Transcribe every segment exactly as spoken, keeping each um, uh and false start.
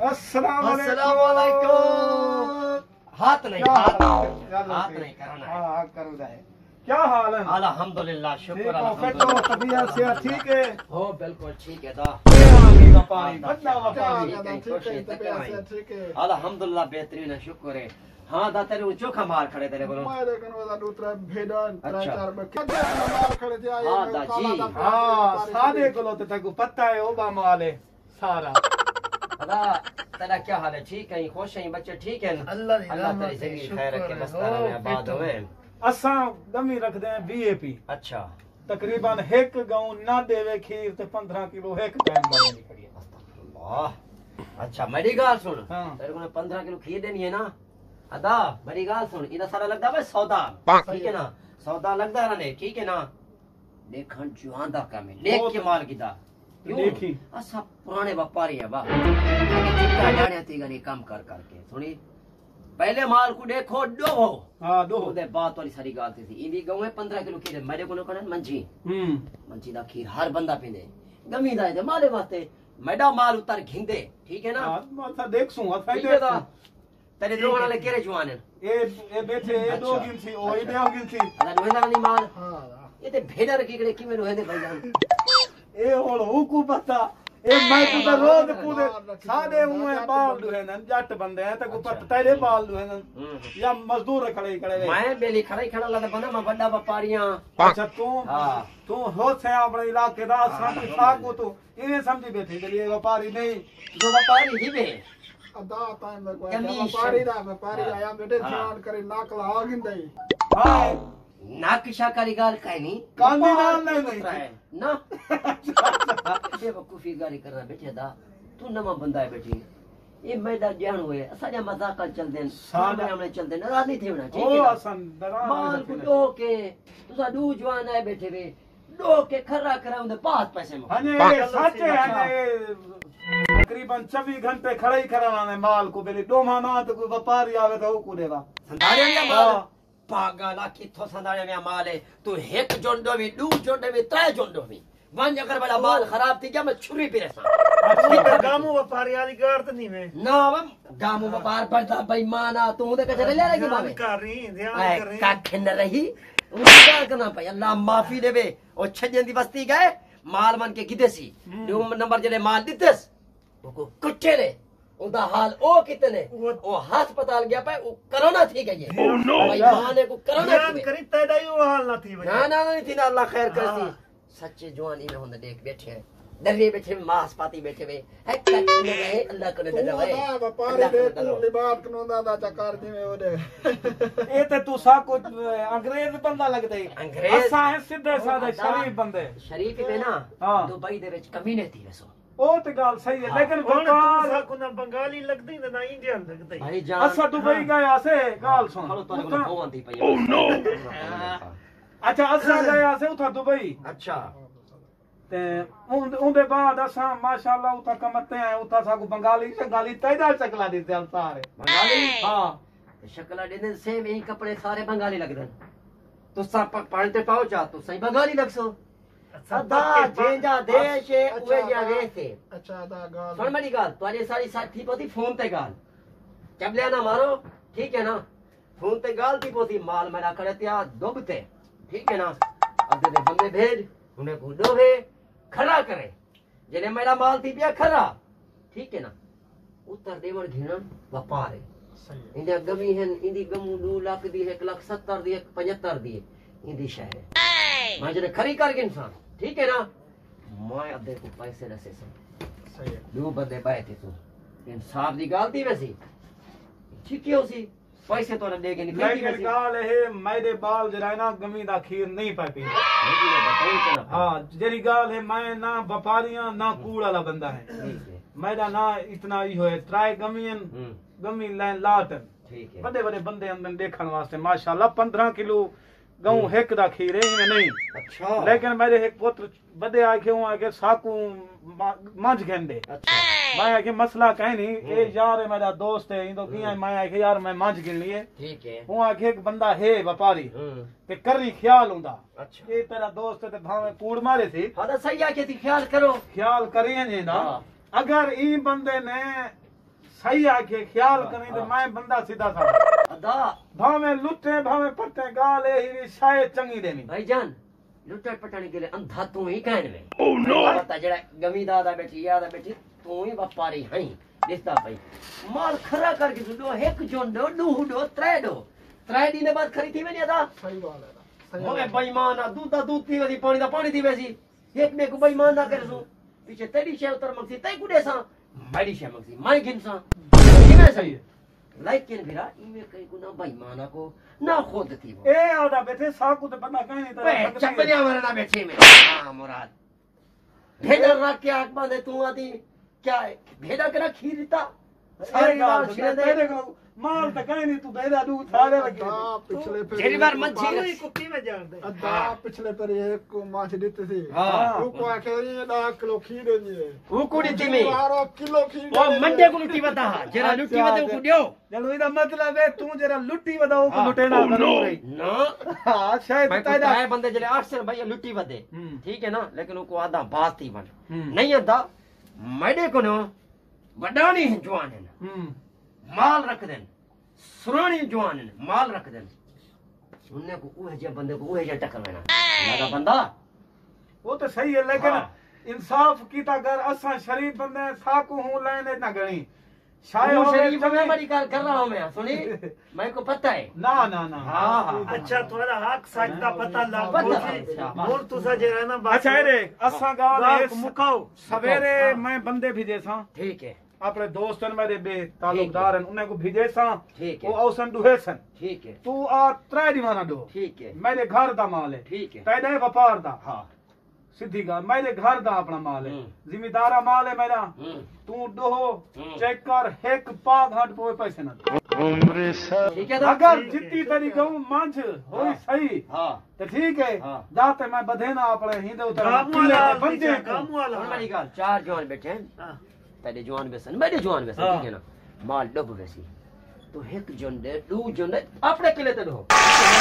अस्सलाम अस्सलाम वालेकुम। हाथ नहीं हाथ हाथ नहीं करना है। हाँ करो जाए। क्या हाल है? अल्हम्दुलिल्लाह शुक्र अल्हम्दुलिल्लाह। तबीयत से ठीक है? हो बिल्कुल ठीक है दा। व्यापारी बंदा व्यापारी ठीक है अल्हम्दुलिल्लाह बेहतरीन है शुक्र है। हाँ दा तेरे चोखा मार खड़े तेरे बोलो। मारे कनो दा दूसरा भेदन अच्छा चार में क्या मार खड़े थे आए हाँ दा जी हाँ सादे को तो तेको पता है ओबामा वाले सारा। अदा तेरा क्या हाल है? ठीक है खुश हैं बच्चे ठीक है? अल्लाह अल्लाह तेरी जिंदगी खैर रखे मस्ताना में आबाद होवे। असा गमी रखते हैं बीएपी अच्छा तकरीबन एक गाँव ना देवे खीर ते पंद्रह किलो एक टाइम बनी खड़ी है। अल्लाह अच्छा मेरी गाल सुन हाँ। तेरे को पंद्रह किलो खीर देनी है ना। अदा मेरी गाल सुन इधर सारा लगता है सौदा ठीक है ना सौदा लगता है ना ठीक है ना देखन जुआंदा काम है लेख के माल की दा देखी असा पुराने व्यापारी है बा जितना जाने थी गनी काम कर करके सुनी पहले माल को देखो डोहो हाँ दो ओदे बात वाली सारी गाल थी इंदी गांव में पंद्रह किलो खीर मेरे को करण मंजी हम्म मंजी दा खीर हर बंदा पींदे गमी दा दे माले वास्ते मैडा माल उतार घिंदे ठीक है ना हाँ देख सू असा ठीक है दा तेरे दो वाले केरे जुआन है ए ए बैठे ए दो गिन थी ओ ए दो गिन थी अदा रोहिंदा नहीं माल हां ये ते भेड़ा रखी करे कि में रोहिंदे भाईजान ए होड़ हुकू पता ए मैं को तो रोज पूरे सादे हुए बाल दुहे न जट बंदे हैं तो पत तेरे बाल दुहे न या मजदूर खड़े खड़े मैं बेली खड़े खड़ा लदा बना मैं बड़ा व्यापारियां अच्छा तू हां तू हो से अपने इलाके दा साथ साको तो इने समझी बैठे चलिए व्यापारी नहीं जो व्यापारी ही बे अदा टाइम में कोई व्यापारी दा व्यापारी आया बेटे ध्यान करे नाकला आ गिंदई हां नाक शाकारी गाल काई नहीं कांदी नाल नहीं नहीं ना ये वकूफी गाली करना बैठे दा तू नमा बंदा है बेटी ये मैदा ज्ञान हुए असाजा मजाक चल देन सामने हमने चल देन नाराज नहीं थे होना ठीक है ओ असन दरा माल को दो के तुसा दू जवान है बैठे वे दो के खरा कराउंदे पांच पैसे में हने सच्चे हने तकरीबन चौबीस घंटे खड़े ही कराने माल को बेले दो माना तो कोई व्यापारी आवे तो को देवा संदारे में माल पागल किथो संदारे में माल है तू एक जोंडो में दू जोंडो में त्रै जोंडो में वन अगर बड़ा माल खराब थी क्या मैं छुरी पे रसा अच्छा गामू व्यापारी वाली गारत नहीं में ना हम गामू व्यापार बड़ा बेईमाना तू दे कचरे ले लगी बाबे कर रही ध्यान कर रही का खिन रही उनका करना भाई अल्लाह माफी देवे ओ छजन दी बस्ती गए माल मन के किदेसी दो नंबर जले माल दितस को कुट्टे रे उदा हाल ओ कितने ओ अस्पताल गया पे कोरोना थी गई है ओ नो भाई माने को कोरोना ध्यान करी तेरा वो हाल ना थी ना ना नहीं थी ना अल्लाह खैर करती सच्चे जवानी में होंदे देख बैठे हैं दर्रे बैठे मांस पाती बैठे वे है कट में गए अल्लाह को दे दे भाई व्यापारी दे तू लिबास कनो दादा चकार दी में ओदे ए ते तू सा को अंग्रेज बंदा लगदा है अंग्रेज असा है सीधे साधे शरीफ बंदे शरीफ पे ना हां दुबई दे विच कमीने थी वैसो ओ ते गाल सही है लेकिन व्यापार सा को ना बंगाली लगदी ना इंडियन लगदी भाई जान असा दुबई गया से गाल सुन खलो तो को भवन थी पई ओह नो अच्छा असा गया से उठा दुबई अच्छा ते उनदे बाद असा माशाल्लाह उठा कमते हैं उठा सा को बंगाली बंगाली तैदा चकला दी चल सारे बंगाली हां शक्ला देने सेम यही कपड़े सारे बंगाली लग रहे तो सब पहनते पाओ जा तो सही बंगाली लगसो अदा जेंजा देश है उए जा वेसे अच्छा दा गाल सुन मेरी गाल तोरे सारी साथी पोती फोन ते गाल चबले ना मारो ठीक है ना फोन ते गाल थी पोती माल मेरा करतिया दुबते ठीक है ना अब दे बंदे भेज उन्हें को दोवे खड़ा करे जने मेरा माल थी पिया खड़ा ठीक है ना उत्तर देवर घिनन व्यापार है सही इंडिया गमी है इंदी गमू दो लाख दी एक लाख सत्तर दी एक पचहत्तर दी इंदी शहर है मैं जने खरी कर के इंसान ठीक है ना मैं अदे को पैसे दसे सही है दो बंदे बैठे तू इंसाफ दी गाल थी वैसी ठीक है उसी पैसे तो दे के निकल लेकिन गाल है मेरे बाल जरा ना गमी दा खीर नहीं पाती हां जेरी गाल है मैं ना व्यापारियां ना कूड़ वाला बंदा है मेरा ना इतना ही होए ट्राई गमीन गमी लाइन लाट ठीक है बड़े बड़े बंदे अंदर देखने वास्ते माशाल्लाह पंद्रह किलो गऊ एक दा खीर है में नहीं अच्छा लेकिन मेरे एक पुत्र बड़े आके हूं आके साकू मंझ गेंदे अच्छा मैं आके मसला कह नहीं ए यार है मेरा दोस्त है इंदो किया मैं आके यार मैं मंझ गिन लिए ठीक है हूं आके एक बंदा है व्यापारी ते करी ख्याल हुंदा अच्छा ये तेरा दोस्त ते भावे कूड़ मारे थी हां सही आके थी ख्याल करो ख्याल करिए जे ना अगर ई बंदे ने सही आखे ख्याल करी तो मैं बंदा सीधा सा अदा भावे लुटे भावे पट्टे गाल ही शायद चंगी देनी भाईजान लुटट पटाने के लिए अंधा तू ही कहने में ओह नो पता जड़ा गमी दादा बेटी यादा बेटी तू ही व्यापारी है दिसता भाई माल खरा करके दो एक जोन दो दो दो त्रै दो त्रै दिन बाद खरी थी नहीं अदा सही बात है सही हो गए बेईमान आ दूध दा दूध पीवे दी पानी दा पानी दी वैसी एक ने को बेईमान ना करे सु पीछे तेरी शे उतर मक्सी तई कुडे सा मेरी शे मक्सी मैं गिनसा किने सही है लेकिन फिरा इमे कई गुना बेईमाना को ना खुद थी वो ए आदा बैठे साकू तो बंदा कहीं नहीं बे चपलिया मरना बैठे में हां मुराद भेड़ा रख के आंख बांधे तू आती क्या भेड़ा करा खीरता सारी बात तेरे को माल तो कहीं नहीं तू भेड़ा दूध सारे लगे हां पिछले पे जेरी बार मच्छी कोई कुत्ती में जान दे अदा पिछले पर एक को माछ देते थे हां वो को आखिरी में दस किलो खीर दे दिए वो कुड़ी थी में बारह किलो खीर वो मंडे को लुटी बता जरा लुटी बता को दियो चलो इदा मतलब है तू जरा लुट्टी बताओ को लुटेना करो ना हां शायद मैं तादा है बंदे जले अक्सर भैया लुटी बदे ठीक है ना लेकिन उनको आधा बात ही बन हम्म। नहीं आधा मैडे को ना बडानी है जवान है हम्म माल रख देन सुरानी जवान है माल रख देन उन्ने को वो जे बंदे को वो जे टक्कर लेना लगा बंदा वो तो सही है लेकिन हाँ। इंसाफ की अगर असा शरीफ बंदे साकू हूं लेने ना गणी शायद वो होवे शरीफ में चंगी- बड़ी कार कर रहा हूं मैं सुनी मैं को पता है ना ना ना हाँ, हाँ। अच्छा तुम्हारा हक साजदा पता लग पता। गया और तुसा जे रहना अच्छा रे असा गाल है मुकाओ सवेरे हाँ। मैं बंदे भेजे सा ठीक है अपने दोस्तन मेरे बे ताल्लुकदार हैं उन्हें को भेजे सा ठीक वो है औसन दुहे सन ठीक है तू आ त्रै दीवाना दो ठीक है मेरे घर दा माल है ठीक है तेरे व्यापार दा हाँ सीधी गाल मेरे घर दा अपना माल है हम्म। जिम्मेदारा माल है मेरा हम्म तू दोहो हम्म। चेक कर एक पा घाट पोए पैसे ना ठीक है ना अगर जितनी तरी कहूं मंझ होई हाँ। सही हाँ तो ठीक है हाँ। जाते मैं बधेना अपने हिंदू उतर काम वाला बंदे काम वाला और मेरी गाल चार जवान बैठे हैं हाँ। पहले जवान वैसन मेरे जवान वैसन हाँ। ठीक है ना माल डब वैसी तो एक जन दे दो जन दे अपने किले ते हो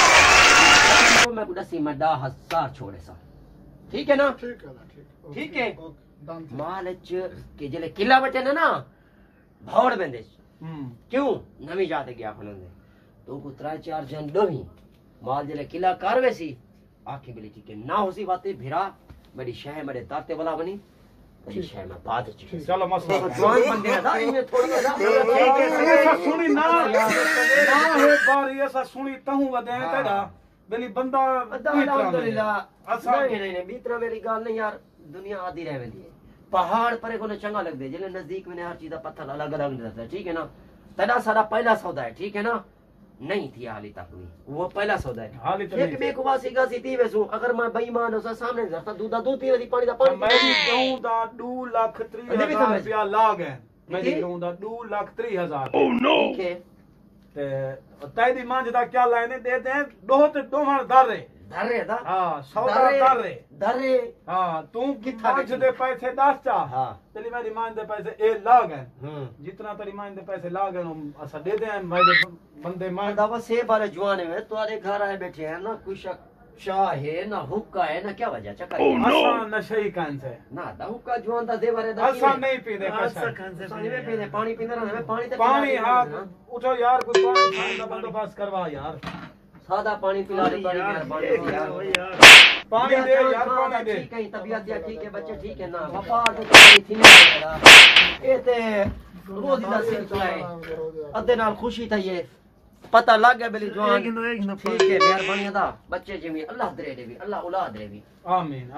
तो मैं कुछ सीमा दा हजार छोड़े सा ठीक है ना ठीक है ना ठीक ठीक है ओके डन माल च के जले किला बचे ना ना भौड़ बंदे हम्म क्यों नवी जाते गया फलंदे तो को त्रा चार जन दोही माल जले किला कार वैसी आंखें बिली ठीक है ना होसी बातें भिरा बड़ी शह मेरे ताते वाला बनी बड़ी शह में बात अच्छी चलो मसला जवान बंदे ना इनमें थोड़ी ना ऐसा सुनी ना ना है बार ऐसा सुनी तहु वदे तेरा बेली बंदा अल्हम्दुलिल्लाह असा नहीं नहीं नहीं बीतरा मेरी गाल नहीं यार दुनिया आधी रह वेंदी है पहाड़ पर को चंगा लग दे जिले नजदीक में हर चीज का पत्थर अलग अलग रहता है ठीक है ना तेरा सारा पहला सौदा है ठीक है ना नहीं थी हाली तक भी वो पहला सौदा है हाली तो एक बे को वासी गासी थी वैसू अगर मैं बेईमान हो सामने रखता दूधा दूध पी पानी दा पानी मैं भी कहूं दा दो लाख तीस अरे भी हजार समझ। रुपया लाग है मैं भी ठीक है। कहूं दा दो लाख तीस हजार ठीक है ते तैदी मांझ दा क्या लाने दे दे दो ते दोहण दारे धरे दा हां सौदा दारे धरे हां तू किथा मांझ बेची? दे पैसे दस चा हां तेरी मेरी मांझ दे पैसे ए लाग है हम्म जितना तेरी मांझ दे पैसे लाग है असा दे दे मेरे बंदे मांझ दावा से बारे जुआने में तुम्हारे घर आए बैठे हैं ना कुछ शाह है ना हुक्का है ना क्या वजह चक्कर है? असा नशे कान से ना दा हुक्का जुआन दा दे बारे दा असा नहीं पीदे आसा कशा खान से पानी में पीने पानी पीने रहने में पानी तो पानी पिला हाँ देना। उठो यार कुछ पानी खाने का बंदोबस्त करवा यार सादा पानी पिला दे बड़ी यार, मेहरबानी ये हो यार करो यार। पानी दे जान यार मां पानी दे ठीक है तबीयत या ठीक है बच्चे ठीक है ना व्यापार तो कोई थी नहीं मेरा ए ते रोज दा सिलसिला है अदे नाल खुशी था ये पता लग गया बेली एक जवान नो एक नो ठीक है मेहरबानी अदा बच्चे जिमी अल्लाह दे दे भी अल्लाह औलाद दे भी आमीन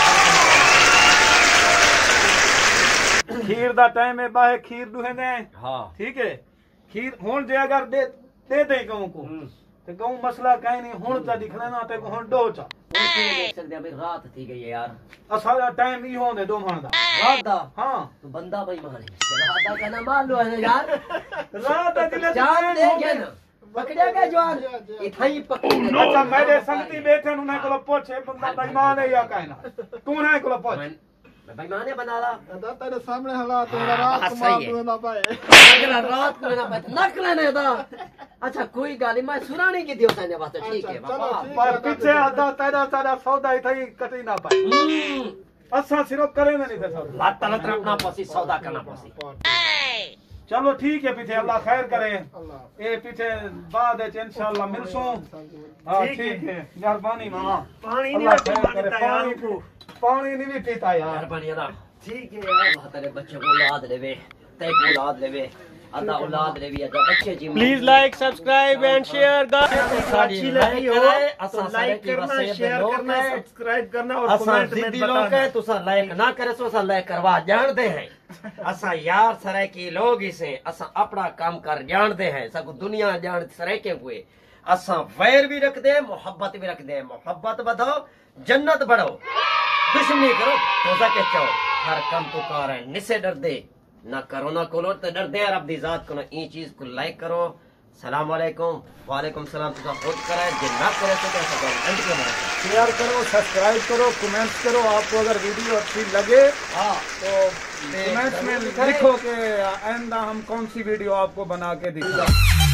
आमीन खीर दा टाइम है बाहे खीर दुहे दे हां ठीक है खीर हुन जे अगर दे दे दे कहूं को ते कहूं मसला काई नहीं हुन ता दिखना ना ते हुन दो चा और क्यों देख सकते हैं भाई रात थी गई है यार असा दा टाइम ई होंदे दो दा रात दा हां तो बंदा बेईमान है रात दा कहना मान लो है यार रात दा दिले जान दे गया ना पकड़िया गया जवान इथाई पकड़ी अच्छा मेरे संगती बैठे उन्हें को पूछे बंदा बेईमान है या काई ना तू ना को पूछ मैं बेईमाने बना ला अदा तेरे सामने हालात तेरा हाँ, रात सही मार है। दूं ना पाए अगला रात को ना पता नक लेने दा अच्छा कोई गाल नहीं मैं सुनाने की दियो साने बात ठीक है अच्छा, चलो, बाबा ठीक। पर पीछे आधा तेरा तेरा सौदा इथई कटी ना पाए हम्म असा सिर्फ करे ना नहीं थे सौदा लात तलत रखना पसी सौदा करना पसी चलो ठीक है पीछे अल्लाह खैर करे अल्लाह ए पीछे बाद इंशाल्लाह मिलसूं हाँ ठीक ठीक है मेहरबानी मामा पानी नहीं अल्लाह रखता खैर करे मांगता यार पानी को पानी नहीं भी पीता यार मेहरबानी ना ठीक है यार अल्लाह तेरे बच्चे को औलाद देवे ते को औलाद देवे अदा औलाद देवी अदा बच्चे जी please like subscribe and share अच्छी लगी हो तो लाइक करना शेयर करना सब्सक्राइब करना और असा कमेंट में जिद्दी लोग बताना है तुसा लाइक ना करे सो असा लाइक करवा जानते हैं असा यार सरे की लोग इसे असा अपना काम कर जानते हैं सब दुनिया जान सरे के हुए असा वैर भी रख दे मोहब्बत भी रख दे मोहब्बत बढ़ाओ जन्नत बढ़ो दुश्मनी करो तोजा के चाहो हर काम तो कर है निसे डर दे ना करो ना कोलो तो डर दे रब दी जात को ई चीज को लाइक करो सलाम वालेकुम वालेकुम सलाम तुसा खुद करे जे ना करे तो कैसा करो एंड के मारे शेयर करो सब्सक्राइब करो कमेंट्स करो आपको अगर वीडियो अच्छी लगे हां तो कमेंट्स में लिखो कि आइंदा हम कौन सी वीडियो आपको बना के दिखाएं